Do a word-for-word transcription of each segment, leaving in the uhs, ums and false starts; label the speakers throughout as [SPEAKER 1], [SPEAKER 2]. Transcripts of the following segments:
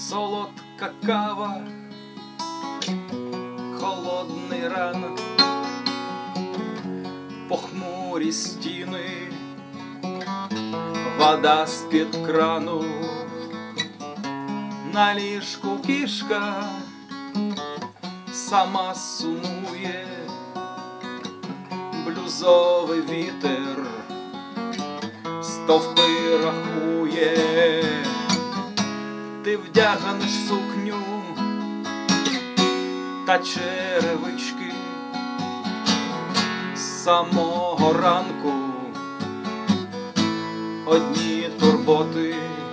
[SPEAKER 1] солодка кава, холодний ранок, похмурі стіни, вода з-під крану, на ліжку кішка сама сумує, блюзовий вітер стовпи рахує. Ти вдягнеш сукню та черевички, з самого ранку одні турботи.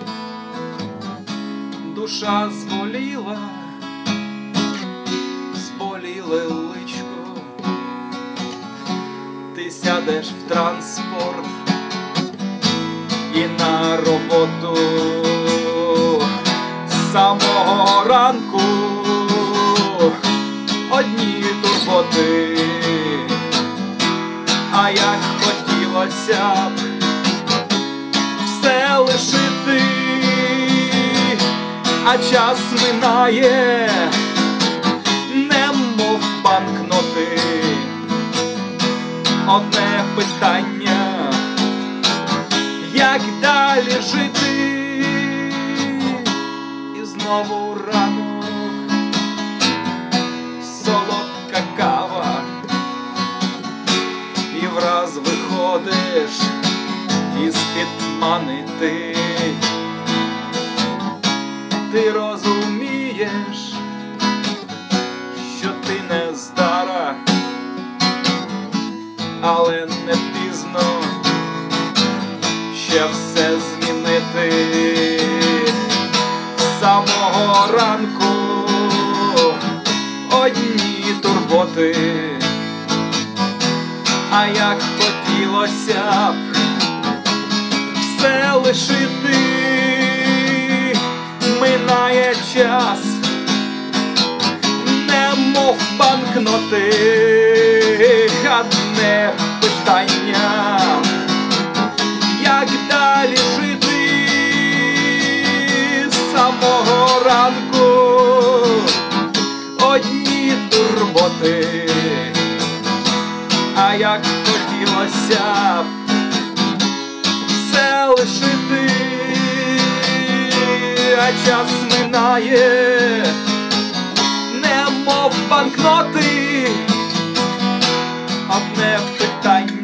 [SPEAKER 1] Душа зболіла, зболіле личко. Ти сядеш в транспорт і на роботу. З самого ранку одні турботи. А як хотілося б все лишити, а час минає, немов банкноти. Одне питання, як далі жити? І знову ранок, солодка кава, і враз виходиш із-під мани ти. Ти розумієш, що ти не здара, але не пізно ще все змінити. З самого ранку одні турботи. А як хотілося б все лишити, минає час, немов банкноти. Одне питання, як далі жити? З самого ранку одні турботи. А як хотілося б все лишити, а час минає, немов банкноти. Одне питання.